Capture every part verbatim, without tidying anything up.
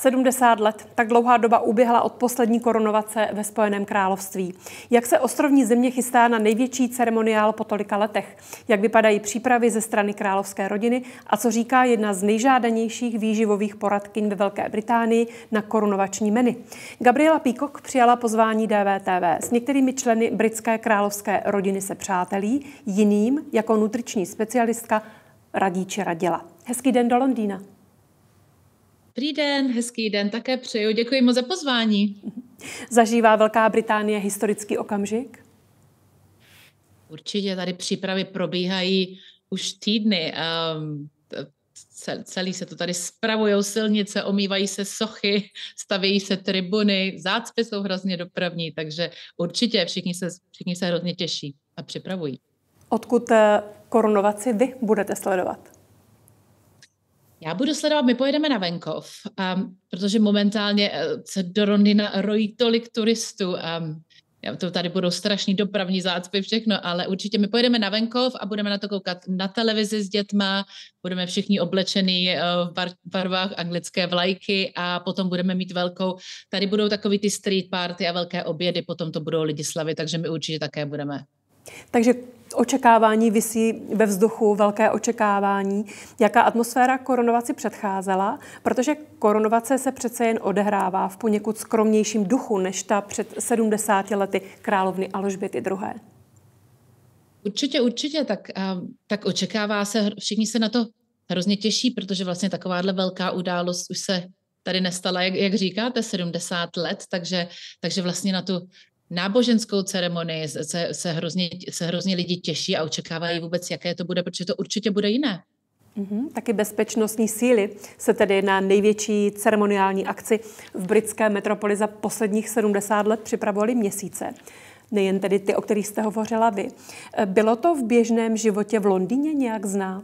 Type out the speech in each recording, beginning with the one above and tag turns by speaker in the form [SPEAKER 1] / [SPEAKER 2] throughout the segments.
[SPEAKER 1] sedmdesát let, tak dlouhá doba uběhla od poslední korunovace ve Spojeném království. Jak se ostrovní země chystá na největší ceremoniál po tolika letech? Jak vypadají přípravy ze strany královské rodiny a co říká jedna z nejžádanějších výživových poradkyň ve Velké Británii na korunovační menu? Gabriela Peacock přijala pozvání D V T V. S některými členy britské královské rodiny se přátelí, jiným jako nutriční specialistka radí či radila. Hezký den do Londýna.
[SPEAKER 2] Dobrý den, hezký den, také přeju. Děkuji moc za pozvání.
[SPEAKER 1] Zažívá Velká Británie historický okamžik?
[SPEAKER 2] Určitě tady přípravy probíhají už týdny. Um, celý se to tady spravujou silnice, omývají se sochy, stavějí se tribuny, zácpy jsou hrozně dopravní, takže určitě všichni se, všichni se hrozně těší a připravují.
[SPEAKER 1] Odkud korunovaci vy budete sledovat?
[SPEAKER 2] Já budu sledovat, my pojedeme na venkov, um, protože momentálně se do Londýna rojí tolik turistů. Um, to tady budou strašný dopravní zácpy, všechno, ale určitě my pojedeme na venkov a budeme na to koukat na televizi s dětma, budeme všichni oblečení uh, v bar- barvách anglické vlajky a potom budeme mít velkou, tady budou takový ty street party a velké obědy, potom to budou lidi slavit, takže my určitě také budeme.
[SPEAKER 1] Takže očekávání visí ve vzduchu, velké očekávání. Jaká atmosféra korunovaci předcházela? Protože korunovace se přece jen odehrává v poněkud skromnějším duchu než ta před sedmdesáti lety královny Alžběty druhé.
[SPEAKER 2] Určitě, určitě. Tak, tak očekává se, všichni se na to hrozně těší, protože vlastně takováhle velká událost už se tady nestala, jak, jak říkáte, sedmdesát let, takže, takže vlastně na tu náboženskou ceremonii se, se, hrozně, se hrozně lidi těší a očekávají vůbec, jaké to bude, protože to určitě bude jiné.
[SPEAKER 1] Mm-hmm. Taky bezpečnostní síly se tedy na největší ceremoniální akci v britské metropoli za posledních sedmdesát let připravovaly měsíce. Nejen tedy ty, o kterých jste hovořila vy. Bylo to v běžném životě v Londýně nějak znát?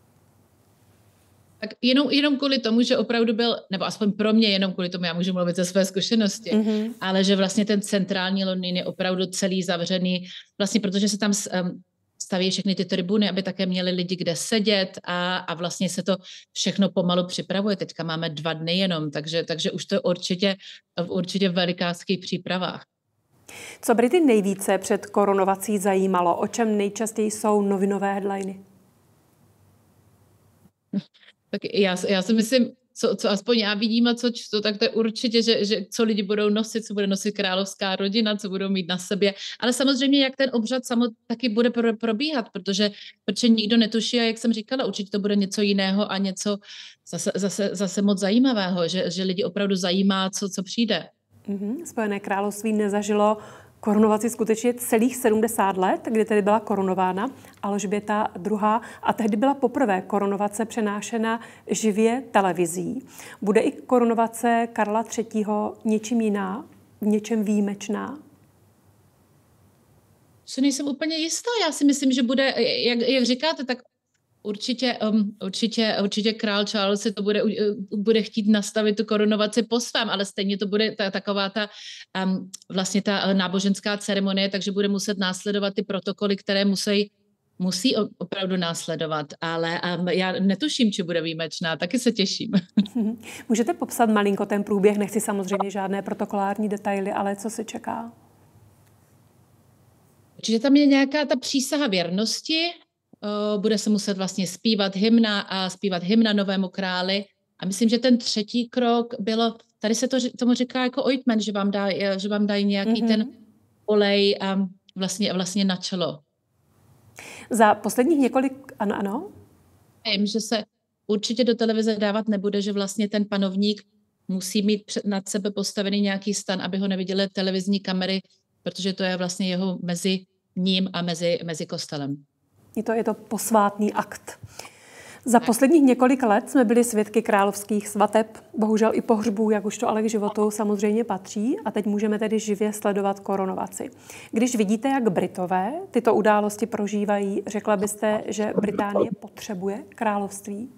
[SPEAKER 2] Tak jenom, jenom kvůli tomu, že opravdu byl, nebo aspoň pro mě jenom kvůli tomu, já můžu mluvit ze své zkušenosti, mm-hmm. ale že vlastně ten centrální Londýn je opravdu celý zavřený, vlastně protože se tam um, staví všechny ty tribuny, aby také měli lidi kde sedět a, a vlastně se to všechno pomalu připravuje. Teďka máme dva dny jenom, takže, takže už to je určitě, určitě v velikánských přípravách.
[SPEAKER 1] Co Brity nejvíce před korunovací zajímalo? O čem nejčastěji jsou novinové headliny?
[SPEAKER 2] Tak já, já si myslím, co, co aspoň já vidím a co čtu, tak to je určitě, že, že co lidi budou nosit, co bude nosit královská rodina, co budou mít na sobě. Ale samozřejmě, jak ten obřad samotný taky bude pro, probíhat, protože, protože nikdo netuší a jak jsem říkala, určitě to bude něco jiného a něco zase, zase, zase moc zajímavého, že, že lidi opravdu zajímá, co, co přijde.
[SPEAKER 1] Mm-hmm. Spojené království nezažilo korunovaci skutečně celých sedmdesát let, kdy tedy byla korunována Alžběta druhá. A tehdy byla poprvé korunovace přenášena živě televizí. Bude i korunovace Karla třetího něčím jiná, v něčem výjimečná?
[SPEAKER 2] Si nejsem úplně jistá. Já si myslím, že bude, jak, jak říkáte, tak Určitě, um, určitě, určitě král Charles si to bude, uh, bude chtít nastavit tu korunovaci po svém, ale stejně to bude ta, taková ta um, vlastně ta náboženská ceremonie, takže bude muset následovat ty protokoly, které musí, musí opravdu následovat, ale um, já netuším, či bude výjimečná, taky se těším.
[SPEAKER 1] Můžete popsat malinko ten průběh, nechci samozřejmě žádné protokolární detaily, ale co se čeká?
[SPEAKER 2] Určitě tam je nějaká ta přísaha věrnosti, bude se muset vlastně zpívat hymna a zpívat hymna novému králi. A myslím, že ten třetí krok bylo, tady se to tomu říká jako ointment, že vám, dá, že vám dají nějaký mm-hmm. ten olej a vlastně, vlastně na čelo.
[SPEAKER 1] Za posledních několik, ano, ano?
[SPEAKER 2] Vím, že se určitě do televize dávat nebude, že vlastně ten panovník musí mít před, nad sebe postavený nějaký stan, aby ho neviděly televizní kamery, protože to je vlastně jeho mezi ním a mezi, mezi kostelem.
[SPEAKER 1] Je to, je to posvátný akt. Za posledních několik let jsme byli svědky královských svateb, bohužel i pohřbů, jak už to ale k životu samozřejmě patří, a teď můžeme tedy živě sledovat korunovaci. Když vidíte, jak Britové tyto události prožívají, řekla byste, že Británie potřebuje království?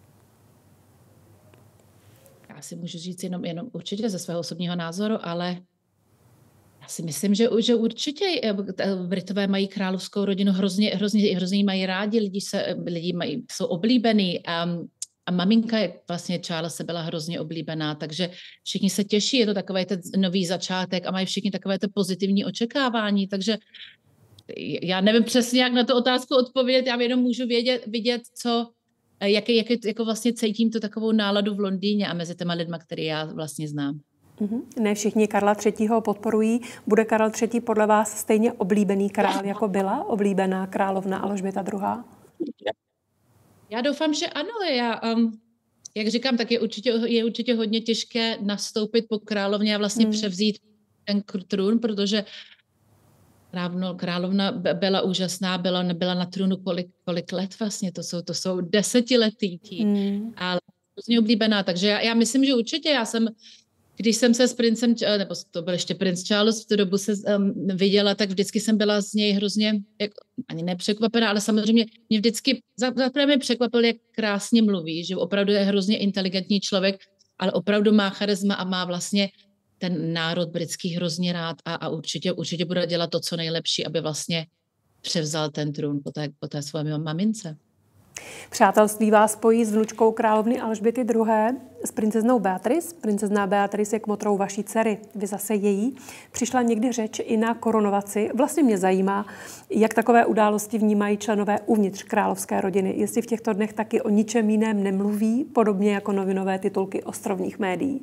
[SPEAKER 2] Já si můžu říct jenom, jenom určitě ze svého osobního názoru, ale já si myslím, že, že určitě Britové mají královskou rodinu, hrozně, hrozně, hrozně mají rádi, lidi, se, lidi mají, jsou oblíbený. Um, a maminka, jak vlastně Charlese byla hrozně oblíbená, takže všichni se těší, je to takový ten nový začátek a mají všichni takové to pozitivní očekávání, takže já nevím přesně, jak na tu otázku odpovědět, já jenom můžu vědět, vidět, co, jak, jak, jako vlastně cítím tu takovou náladu v Londýně a mezi těma lidma, který já vlastně znám.
[SPEAKER 1] Mm-hmm. Ne všichni Karla třetího podporují. Bude Karel třetí podle vás stejně oblíbený král, jako byla oblíbená královna Alžběta druhá?
[SPEAKER 2] Já doufám, že ano. Já, um, jak říkám, tak je určitě, je určitě hodně těžké nastoupit po královně a vlastně mm. převzít ten trůn, protože Krávno, královna byla úžasná, byla, byla na trůnu kolik, kolik let vlastně, to jsou, to jsou desetiletí, mm. ale hrozně oblíbená, takže já, já myslím, že určitě, já jsem, když jsem se s princem, nebo to byl ještě princ Charles, v tu dobu se um, viděla, tak vždycky jsem byla z něj hrozně, jak, ani nepřekvapená, ale samozřejmě mě vždycky, zaprvé mě překvapil, jak krásně mluví, že opravdu je hrozně inteligentní člověk, ale opravdu má charisma a má vlastně ten národ britský hrozně rád a, a určitě, určitě bude dělat to, co nejlepší, aby vlastně převzal ten trůn po té, po té své mamince.
[SPEAKER 1] Přátelství vás spojí s vnučkou královny Alžběty druhé. s princeznou Beatrice. Princezná Beatrice je kmotrou vaší dcery, vy zase její. Přišla někdy řeč i na korunovaci. Vlastně mě zajímá, jak takové události vnímají členové uvnitř královské rodiny. Jestli v těchto dnech taky o ničem jiném nemluví, podobně jako novinové titulky ostrovních médií.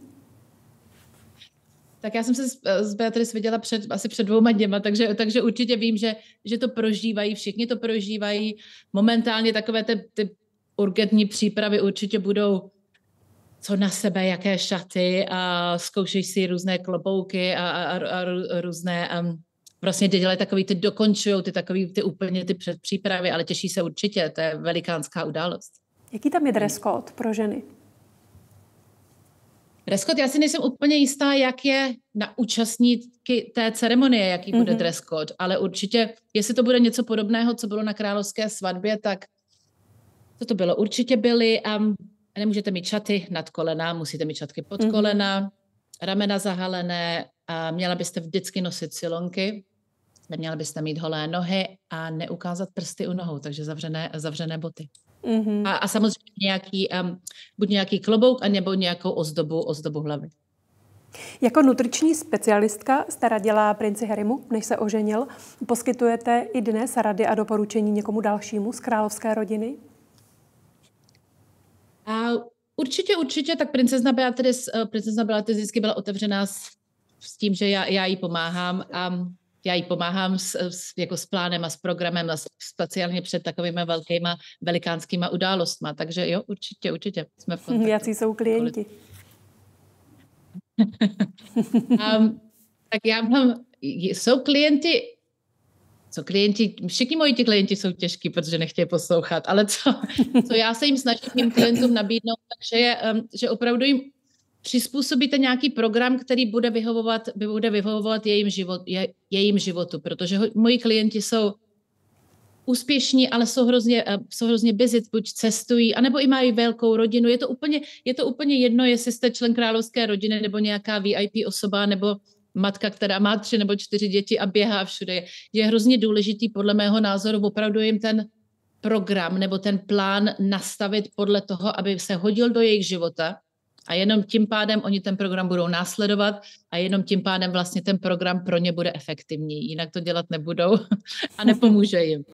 [SPEAKER 2] Tak já jsem se s Beatrice viděla před, asi před dvouma dněma, takže, takže určitě vím, že, že to prožívají, všichni to prožívají. Momentálně takové ty, ty urgentní přípravy určitě budou co na sebe, jaké šaty a zkoušejí si různé klobouky a, a, a, a různé, um, vlastně ty dělají takový, ty dokončují ty takový, ty úplně ty předpřípravy, ale těší se určitě, to je velikánská událost. Jaký
[SPEAKER 1] tam je dress code pro ženy?
[SPEAKER 2] Dress code, já si nejsem úplně jistá, jak je na účastníky té ceremonie, jaký bude mm-hmm. dress code, ale určitě, jestli to bude něco podobného, co bylo na královské svatbě, tak to to bylo. Určitě byly, um, nemůžete mít šaty nad kolena, musíte mít šatky pod mm-hmm. kolena, ramena zahalené, a měla byste vždycky nosit silonky, neměla byste mít holé nohy a neukázat prsty u nohou, takže zavřené, zavřené boty. Mm-hmm. A, a samozřejmě nějaký, um, buď nějaký klobouk, anebo nějakou ozdobu, ozdobu hlavy.
[SPEAKER 1] Jako nutriční specialistka jste radila princi Harrymu, než se oženil. Poskytujete i dnes rady a doporučení někomu dalšímu z královské rodiny?
[SPEAKER 2] A určitě, určitě, tak princezna Beatrice, princezna Beatrice vždycky byla otevřená s, s tím, že já, já jí pomáhám a já jí pomáhám s, s, jako s plánem a s programem a speciálně před takovými velkýma, velikánskýma událostma. Takže jo, určitě, určitě jsme v kontaktu.
[SPEAKER 1] Jací jsou klienti?
[SPEAKER 2] um, tak já mám, jsou klienti, co klienti, všichni moji ti klienti jsou těžký, protože nechtějí poslouchat, ale co, co já se jim snažím těm klientům nabídnout, takže je, um, že opravdu jim přizpůsobíte nějaký program, který bude vyhovovat, bude vyhovovat jejím, život, je, jejím životu, protože ho, moji klienti jsou úspěšní, ale jsou hrozně, jsou hrozně busy, buď cestují, anebo i mají velkou rodinu. Je to úplně, je to úplně jedno, jestli jste člen královské rodiny, nebo nějaká V I P osoba, nebo matka, která má tři nebo čtyři děti a běhá všude. Je hrozně důležitý, podle mého názoru, opravdu jim ten program nebo ten plán nastavit podle toho, aby se hodil do jejich života. A jenom tím pádem oni ten program budou následovat a jenom tím pádem vlastně ten program pro ně bude efektivní. Jinak to dělat nebudou a nepomůže jim.